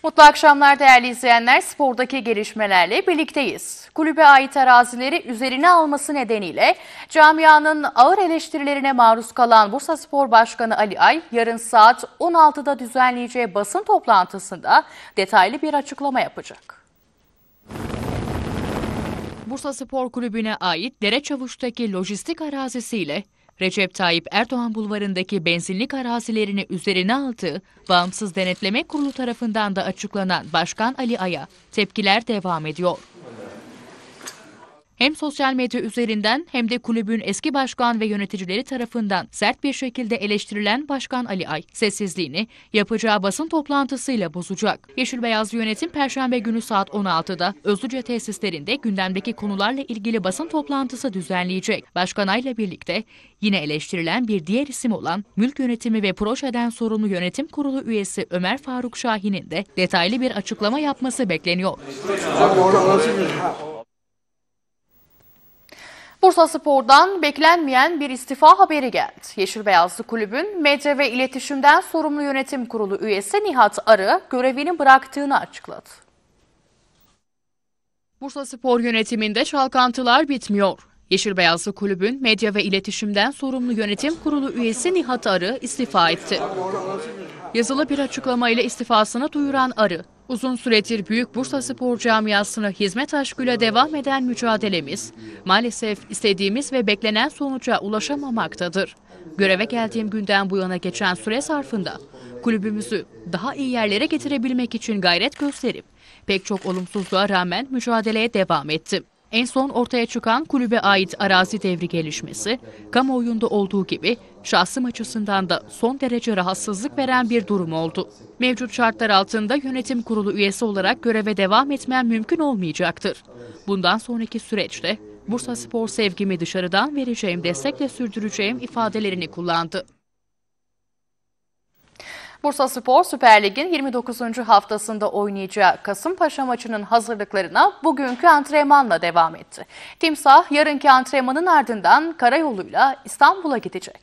Mutlu akşamlar değerli izleyenler. Spordaki gelişmelerle birlikteyiz. Kulübe ait arazileri üzerine alması nedeniyle camianın ağır eleştirilerine maruz kalan Bursaspor Başkanı Ali Ay, yarın saat 16'da düzenleyeceği basın toplantısında detaylı bir açıklama yapacak. Bursaspor Kulübü'ne ait Dereçavuş'taki lojistik arazisiyle Recep Tayyip Erdoğan Bulvarı'ndaki benzinlik arazilerini üzerine aldığı Bağımsız Denetleme Kurulu tarafından da açıklanan Başkan Ali Ay'a tepkiler devam ediyor. Hem sosyal medya üzerinden hem de kulübün eski başkan ve yöneticileri tarafından sert bir şekilde eleştirilen Başkan Ali Ay, sessizliğini yapacağı basın toplantısıyla bozacak. Yeşil Beyaz Yönetim Perşembe günü saat 16'da Özlüce tesislerinde gündemdeki konularla ilgili basın toplantısı düzenleyecek. Başkan Ay'la birlikte yine eleştirilen bir diğer isim olan Mülk Yönetimi ve Projeden Sorumlu Yönetim Kurulu üyesi Ömer Faruk Şahin'in de detaylı bir açıklama yapması bekleniyor. Bursaspor'dan beklenmeyen bir istifa haberi geldi. Yeşil Beyazlı Kulübün Medya ve İletişimden Sorumlu Yönetim Kurulu üyesi Nihat Arı görevini bıraktığını açıkladı. Bursaspor yönetiminde çalkantılar bitmiyor. Yeşil Beyazlı Kulübün Medya ve İletişimden Sorumlu Yönetim Kurulu üyesi Nihat Arı istifa etti. Yazılı bir açıklamayla istifasını duyuran Arı, uzun süredir Büyük Bursaspor camiasına hizmet aşkıyla devam eden mücadelemiz, maalesef istediğimiz ve beklenen sonuca ulaşamamaktadır. Göreve geldiğim günden bu yana geçen süre zarfında kulübümüzü daha iyi yerlere getirebilmek için gayret gösterip pek çok olumsuzluğa rağmen mücadeleye devam ettim. En son ortaya çıkan kulübe ait arazi devri gelişmesi, kamuoyunda olduğu gibi şahsım açısından da son derece rahatsızlık veren bir durum oldu. Mevcut şartlar altında yönetim kurulu üyesi olarak göreve devam etmem mümkün olmayacaktır. Bundan sonraki süreçte Bursaspor sevgimi dışarıdan vereceğim destekle sürdüreceğim ifadelerini kullandı. Bursaspor Süper Lig'in 29. haftasında oynayacağı Kasımpaşa maçının hazırlıklarına bugünkü antrenmanla devam etti. Timsah yarınki antrenmanın ardından karayoluyla İstanbul'a gidecek.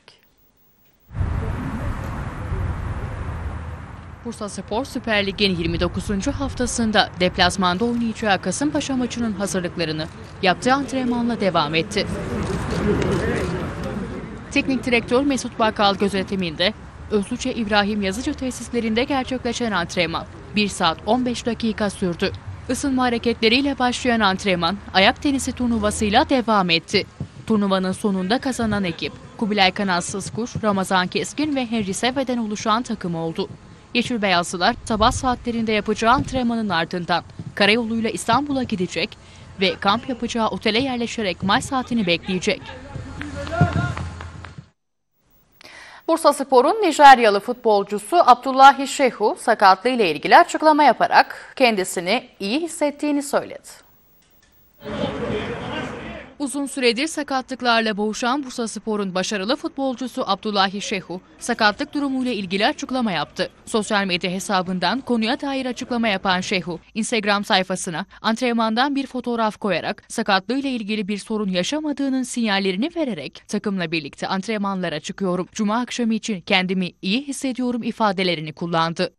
Bursaspor Süper Lig'in 29. haftasında deplasmanda oynayacağı Kasımpaşa maçının hazırlıklarını yaptığı antrenmanla devam etti. Teknik direktör Mesut Bakkal gözetiminde Özlüce İbrahim Yazıcı tesislerinde gerçekleşen antrenman 1 saat 15 dakika sürdü. Isınma hareketleriyle başlayan antrenman ayak tenisi turnuvasıyla devam etti. Turnuvanın sonunda kazanan ekip Kubilay Kanatsız Kuş, Ramazan Keskin ve Henry Seve'den oluşan takım oldu. Yeşil Beyazlılar sabah saatlerinde yapacağı antrenmanın ardından karayoluyla İstanbul'a gidecek ve kamp yapacağı otele yerleşerek maç saatini bekleyecek. Bursaspor'un Nijeryalı futbolcusu Abdullahi Shehu sakatlığı ile ilgili açıklama yaparak kendisini iyi hissettiğini söyledi. Uzun süredir sakatlıklarla boğuşan Bursaspor'un başarılı futbolcusu Abdullahi Shehu, sakatlık durumuyla ilgili açıklama yaptı. Sosyal medya hesabından konuya dair açıklama yapan Shehu, Instagram sayfasına antrenmandan bir fotoğraf koyarak sakatlığıyla ilgili bir sorun yaşamadığının sinyallerini vererek takımla birlikte antrenmanlara çıkıyorum. Cuma akşamı için kendimi iyi hissediyorum ifadelerini kullandı.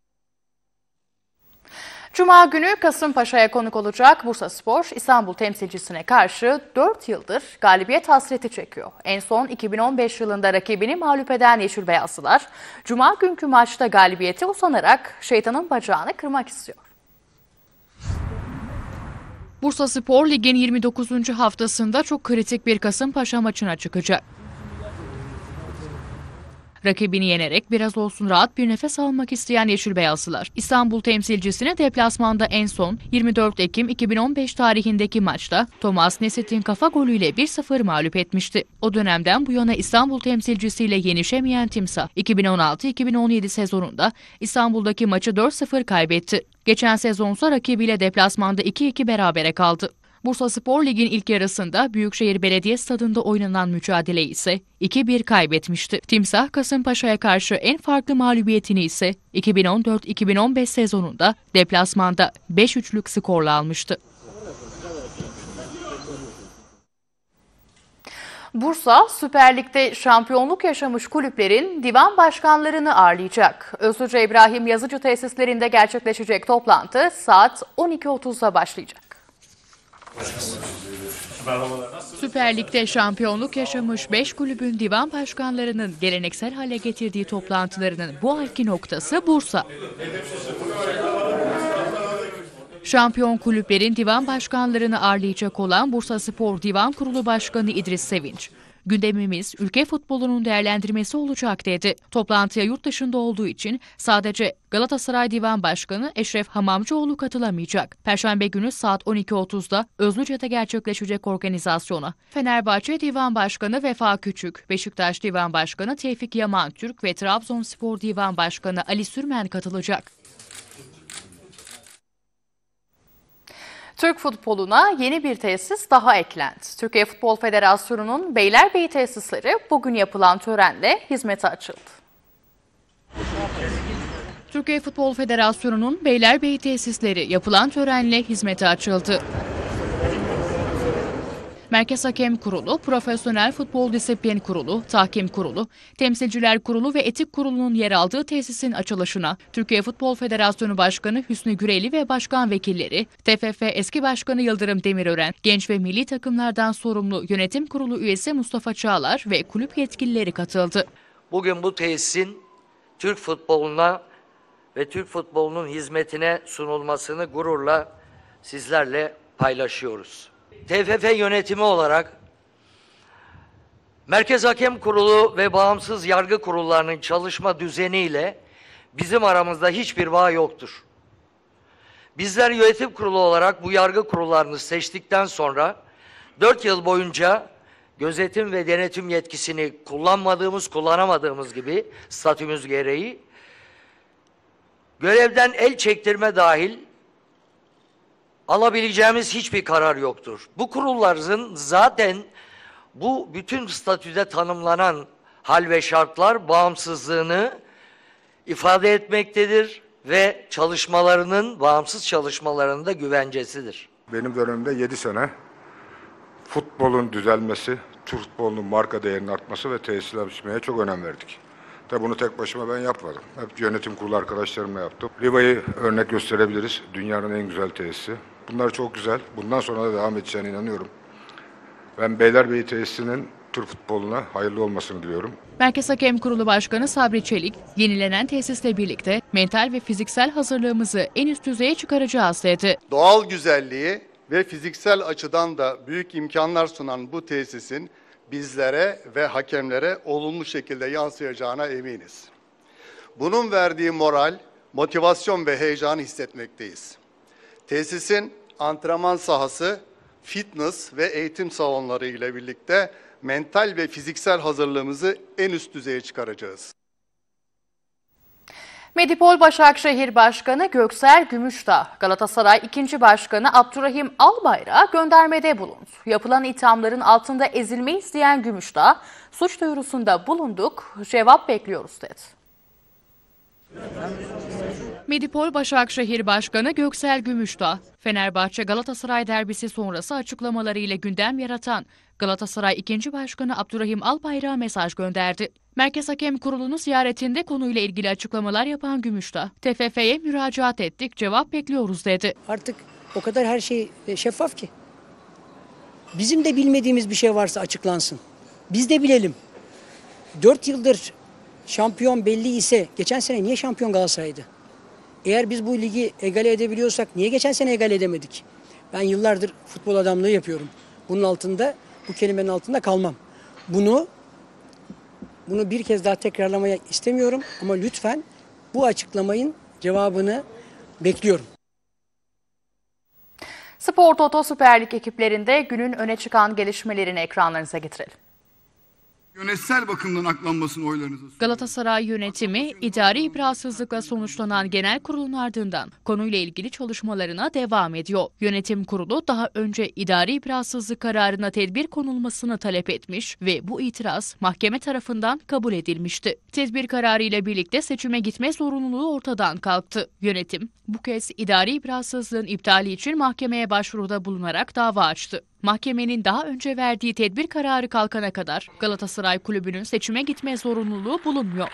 Cuma günü Kasımpaşa'ya konuk olacak Bursaspor, İstanbul temsilcisine karşı 4 yıldır galibiyet hasreti çekiyor. En son 2015 yılında rakibini mağlup eden Yeşil Beyazlılar, Cuma günkü maçta galibiyete uzanarak şeytanın bacağını kırmak istiyor. Bursaspor Lig'in 29. haftasında çok kritik bir Kasımpaşa maçına çıkacak. Rakibini yenerek biraz olsun rahat bir nefes almak isteyen Yeşil Beyazlılar, İstanbul temsilcisine deplasmanda en son 24 Ekim 2015 tarihindeki maçta Thomas Nesit'in kafa golüyle 1-0 mağlup etmişti. O dönemden bu yana İstanbul temsilcisiyle yenişemeyen Timsah, 2016-2017 sezonunda İstanbul'daki maçı 4-0 kaybetti. Geçen sezonsa rakibiyle deplasmanda 2-2 berabere kaldı. Bursaspor Lig'in ilk yarısında Büyükşehir Belediye Stadı'nda oynanan mücadeleyi ise 2-1 kaybetmişti. Timsah, Kasımpaşa'ya karşı en farklı mağlubiyetini ise 2014-2015 sezonunda deplasmanda 5-3'lük skorla almıştı. Bursa, Süper Lig'de şampiyonluk yaşamış kulüplerin divan başkanlarını ağırlayacak. Özluca İbrahim Yazıcı tesislerinde gerçekleşecek toplantı saat 12.30'da başlayacak. Süper Lig'de şampiyonluk yaşamış 5 kulübün divan başkanlarının geleneksel hale getirdiği toplantılarının bu ayki noktası Bursa. Şampiyon kulüplerin divan başkanlarını ağırlayacak olan Bursaspor Divan Kurulu Başkanı İdris Sevinç, "Gündemimiz ülke futbolunun değerlendirmesi olacak" dedi. Toplantıya yurt dışında olduğu için sadece Galatasaray Divan Başkanı Eşref Hamamcıoğlu katılamayacak. Perşembe günü saat 12.30'da Özluca'da gerçekleşecek organizasyona Fenerbahçe Divan Başkanı Vefa Küçük, Beşiktaş Divan Başkanı Tevfik Yaman Türk ve Trabzonspor Divan Başkanı Ali Sürmen katılacak. Türk futboluna yeni bir tesis daha eklendi. Türkiye Futbol Federasyonu'nun Beylerbeyi tesisleri bugün yapılan törenle hizmete açıldı. Türkiye Futbol Federasyonu'nun Beylerbeyi tesisleri yapılan törenle hizmete açıldı. Merkez Hakem Kurulu, Profesyonel Futbol Disiplin Kurulu, Tahkim Kurulu, Temsilciler Kurulu ve Etik Kurulu'nun yer aldığı tesisin açılışına Türkiye Futbol Federasyonu Başkanı Hüsnü Güreli ve Başkan Vekilleri, TFF Eski Başkanı Yıldırım Demirören, Genç ve Milli Takımlardan sorumlu Yönetim Kurulu üyesi Mustafa Çağlar ve kulüp yetkilileri katıldı. Bugün bu tesisin Türk futboluna ve Türk futbolunun hizmetine sunulmasını gururla sizlerle paylaşıyoruz. TFF yönetimi olarak Merkez Hakem Kurulu ve bağımsız yargı kurullarının çalışma düzeniyle bizim aramızda hiçbir bağ yoktur. Bizler yönetim kurulu olarak bu yargı kurullarını seçtikten sonra 4 yıl boyunca gözetim ve denetim yetkisini kullanamadığımız gibi statümüz gereği görevden el çektirme dahil alabileceğimiz hiçbir karar yoktur. Bu kurulların zaten bu bütün statüde tanımlanan hal ve şartlar bağımsızlığını ifade etmektedir ve bağımsız çalışmalarının da güvencesidir. Benim dönemimde 7 sene futbolun düzelmesi, Türk futbolunun marka değerinin artması ve tesisler açmaya çok önem verdik. Tabi bunu tek başıma ben yapmadım. Hep yönetim kurulu arkadaşlarımla yaptım. Riva'yı örnek gösterebiliriz. Dünyanın en güzel tesisi. Bunlar çok güzel. Bundan sonra da devam edeceğine inanıyorum. Ben Beylerbeyi tesisinin Türk futboluna hayırlı olmasını diliyorum. Merkez Hakem Kurulu Başkanı Sabri Çelik, yenilenen tesisle birlikte mental ve fiziksel hazırlığımızı en üst düzeye çıkaracağız dedi. Doğal güzelliği ve fiziksel açıdan da büyük imkanlar sunan bu tesisin bizlere ve hakemlere olumlu şekilde yansıyacağına eminiz. Bunun verdiği moral, motivasyon ve heyecanı hissetmekteyiz. Tesisin antrenman sahası, fitness ve eğitim salonları ile birlikte mental ve fiziksel hazırlığımızı en üst düzeye çıkaracağız. Medipol Başakşehir Başkanı Göksel Gümüşdağ, Galatasaray 2. Başkanı Abdurrahim Albayrak'a göndermede bulundu. Yapılan ithamların altında ezilmeyi isteyen Gümüşdağ, suç duyurusunda bulunduk, cevap bekliyoruz dedi. Medipol Başakşehir Başkanı Göksel Gümüşdağ, Fenerbahçe Galatasaray derbisi sonrası açıklamalarıyla gündem yaratan Galatasaray 2. Başkanı Abdurrahim Albayrak'a mesaj gönderdi. Merkez Hakem Kurulu'nun ziyaretinde konuyla ilgili açıklamalar yapan Gümüşdağ, TFF'ye müracaat ettik, cevap bekliyoruz dedi. Artık o kadar her şey şeffaf ki. Bizim de bilmediğimiz bir şey varsa açıklansın. Biz de bilelim. 4 yıldır şampiyon belli ise geçen sene niye şampiyon Galatasaray'dı? Eğer biz bu ligi egale edebiliyorsak niye geçen sene egale edemedik? Ben yıllardır futbol adamlığı yapıyorum. Bunun altında, bu kelimenin altında kalmam. Bunu bir kez daha tekrarlamaya istemiyorum ama lütfen bu açıklamayın cevabını bekliyorum. Spor Toto Süper Lig ekiplerinde günün öne çıkan gelişmelerini ekranlarınıza getirelim. Yönetsel bakımdan aklanmasını oylarınıza sunuyorum. Galatasaray yönetimi idari itirazsızlıkla sonuçlanan genel kurulun ardından konuyla ilgili çalışmalarına devam ediyor. Yönetim kurulu daha önce idari itirazsızlık kararına tedbir konulmasını talep etmiş ve bu itiraz mahkeme tarafından kabul edilmişti. Tedbir kararı ile birlikte seçime gitme zorunluluğu ortadan kalktı. Yönetim bu kez idari itirazsızlığın iptali için mahkemeye başvuruda bulunarak dava açtı. Mahkemenin daha önce verdiği tedbir kararı kalkana kadar Galatasaray Kulübü'nün seçime gitme zorunluluğu bulunmuyor.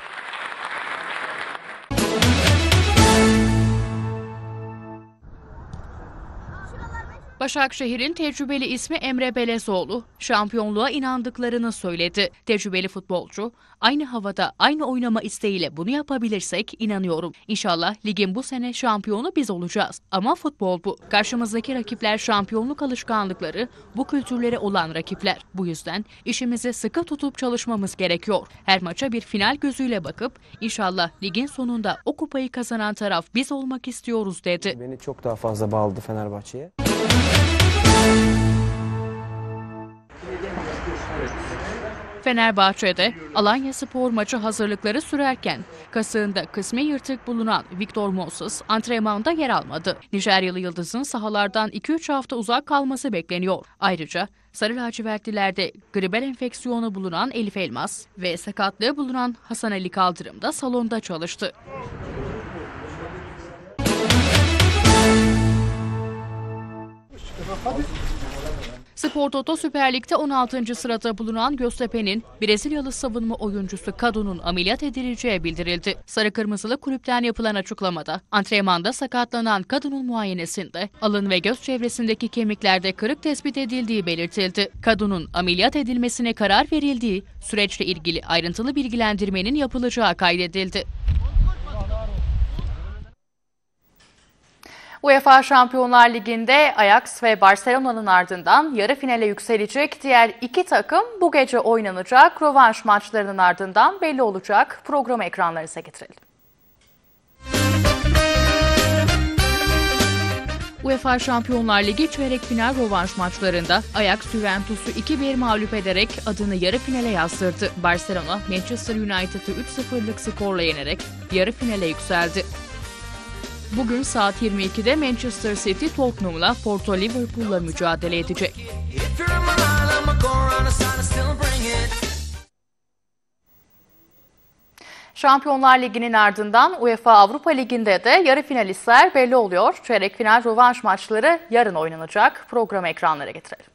Başakşehir'in tecrübeli ismi Emre Belezoğlu, şampiyonluğa inandıklarını söyledi. Tecrübeli futbolcu, aynı havada, aynı oynama isteğiyle bunu yapabilirsek inanıyorum. İnşallah ligin bu sene şampiyonu biz olacağız. Ama futbol bu. Karşımızdaki rakipler şampiyonluk alışkanlıkları, bu kültürleri olan rakipler. Bu yüzden işimizi sıkı tutup çalışmamız gerekiyor. Her maça bir final gözüyle bakıp, inşallah ligin sonunda o kupayı kazanan taraf biz olmak istiyoruz dedi. Beni çok daha fazla bağladı Fenerbahçe'ye. Fenerbahçe'de Alanyaspor maçı hazırlıkları sürerken kasığında kısmi yırtık bulunan Victor Moses antrenmanda yer almadı. Nijeryalı yıldızın sahalardan 2-3 hafta uzak kalması bekleniyor. Ayrıca Sarı lacivertlilerde gribel enfeksiyonu bulunan Elif Elmas ve sakatlığı bulunan Hasan Ali Kaldırım da salonda çalıştı. Spor Toto Süper Lig'de 16. sırada bulunan Göztepe'nin Brezilyalı savunma oyuncusu Kadu'nun ameliyat edileceği bildirildi. Sarı Kırmızılı kulüpten yapılan açıklamada antrenmanda sakatlanan Kadu'nun muayenesinde alın ve göz çevresindeki kemiklerde kırık tespit edildiği belirtildi. Kadu'nun ameliyat edilmesine karar verildiği, süreçle ilgili ayrıntılı bilgilendirmenin yapılacağı kaydedildi. UEFA Şampiyonlar Ligi'nde Ajax ve Barcelona'nın ardından yarı finale yükselecek diğer iki takım bu gece oynanacak rövanş maçlarının ardından belli olacak. Programı ekranlarınıza getirelim. UEFA Şampiyonlar Ligi çeyrek final rövanş maçlarında Ajax Juventus'u 2-1 mağlup ederek adını yarı finale yazdırdı. Barcelona, Manchester United'ı 3-0'lık skorla yenerek yarı finale yükseldi. Bugün saat 22'de Manchester City Tottenham'la Porto Liverpool'la mücadele edecek. Şampiyonlar Ligi'nin ardından UEFA Avrupa Ligi'nde de yarı finalistler belli oluyor. Çeyrek final rövanş maçları yarın oynanacak. Programı ekranlara getirelim.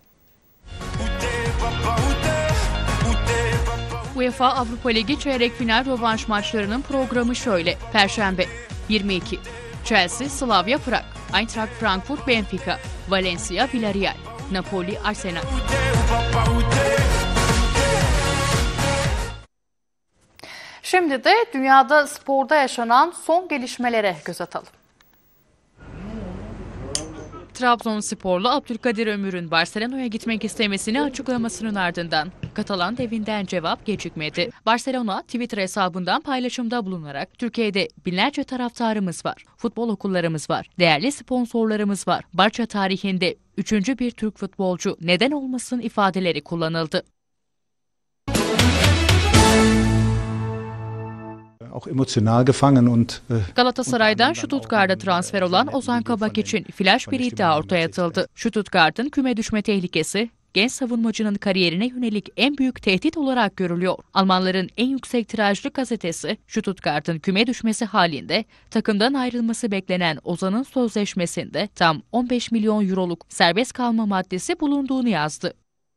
UEFA Avrupa Ligi çeyrek final rövanş maçlarının programı şöyle. Perşembe 22. Chelsea, Slavia Prag, Eintracht Frankfurt, Benfica, Valencia, Villarreal, Napoli, Arsenal. Şimdi de dünyada sporda yaşanan son gelişmelere göz atalım. Trabzonsporlu Abdülkadir Ömür'ün Barcelona'ya gitmek istemesini açıklamasının ardından Katalan devinden cevap gecikmedi. Barcelona Twitter hesabından paylaşımda bulunarak Türkiye'de binlerce taraftarımız var, futbol okullarımız var, değerli sponsorlarımız var. Barça tarihinde 3. bir Türk futbolcu neden olmasın ifadeleri kullanıldı. Galatasaray'dan Stuttgart'a transfer olan Ozan Kabak için flash bir iddia ortaya atıldı. Stuttgart'ın küme düşme tehlikesi genç savunmacının kariyerine yönelik en büyük tehdit olarak görülüyor. Almanların en yüksek tirajlı gazetesi Stuttgart'ın küme düşmesi halinde takımdan ayrılması beklenen Ozan'ın sözleşmesinde tam 15 milyon euroluk serbest kalma maddesi bulunduğunu yazdı.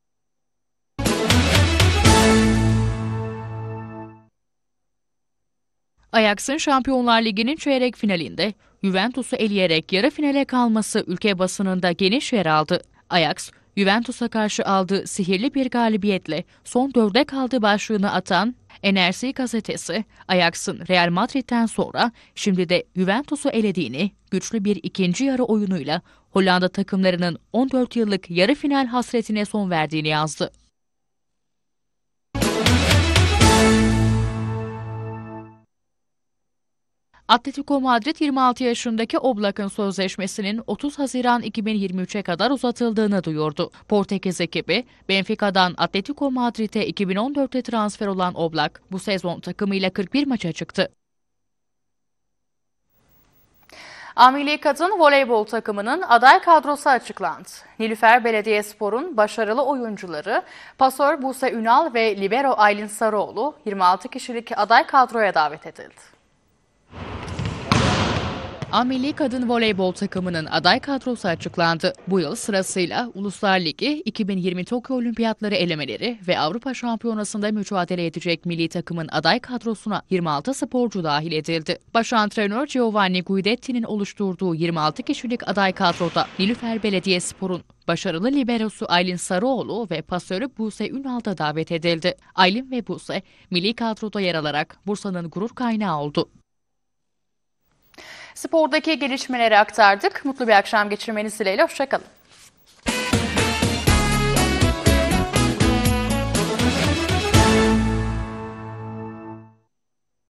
Ajax'ın Şampiyonlar Ligi'nin çeyrek finalinde Juventus'u eleyerek yarı finale kalması ülke basınında geniş yer aldı. Ajax, Juventus'a karşı aldığı sihirli bir galibiyetle son dörde kaldı başlığını atan NRC gazetesi, Ajax'ın Real Madrid'den sonra şimdi de Juventus'u elediğini, güçlü bir ikinci yarı oyunuyla Hollanda takımlarının 14 yıllık yarı final hasretine son verdiğini yazdı. Atletico Madrid 26 yaşındaki Oblak'ın sözleşmesinin 30 Haziran 2023'e kadar uzatıldığını duyurdu. Portekiz ekibi, Benfica'dan Atletico Madrid'e 2014'te transfer olan Oblak, bu sezon takımıyla 41 maça çıktı. A-Milli Kadın Voleybol takımının aday kadrosu açıklandı. Nilüfer Belediyespor'un başarılı oyuncuları pasör Buse Ünal ve libero Aylin Sarıoğlu 26 kişilik aday kadroya davet edildi. A Milli Kadın Voleybol takımının aday kadrosu açıklandı. Bu yıl sırasıyla Uluslar Ligi, 2020 Tokyo Olimpiyatları elemeleri ve Avrupa Şampiyonası'nda mücadele edecek milli takımın aday kadrosuna 26 sporcu dahil edildi. Baş antrenör Giovanni Guidetti'nin oluşturduğu 26 kişilik aday kadroda Nilüfer Belediyespor'un başarılı liberosu Aylin Sarıoğlu ve pasörü Buse Ünal da davet edildi. Aylin ve Buse, milli kadroda yer alarak Bursa'nın gurur kaynağı oldu. Spordaki gelişmeleri aktardık. Mutlu bir akşam geçirmeniz dileğiyle. Hoşça kalın.